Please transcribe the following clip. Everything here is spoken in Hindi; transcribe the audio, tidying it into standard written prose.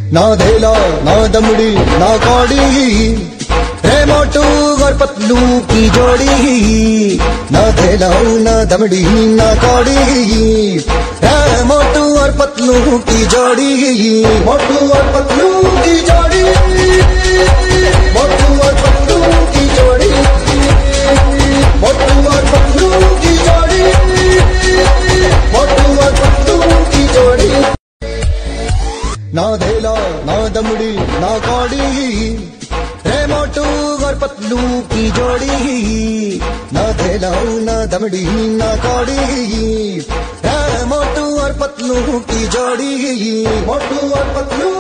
ना धेला ना दमड़ी ना कौड़ी, रे मोटू और पतलू की जोड़ी। ना धेला ना दमड़ी ना कौड़ी, रे मोटू और पतलू की जोड़ी। मोटू और पतलू की जोड़ी, मोटू और पतलू की जोड़ी, मोटू और पतलू की जोड़ी, मोटू और पतलू की जोड़ी। ना धेला ना दमड़ी ना कौड़ी, रे मोटू और पतलू की जोड़ी। ना धेला ना दमड़ी ना कौड़ी, रे मोटू और पतलू की जोड़ी। मोटू और पतलू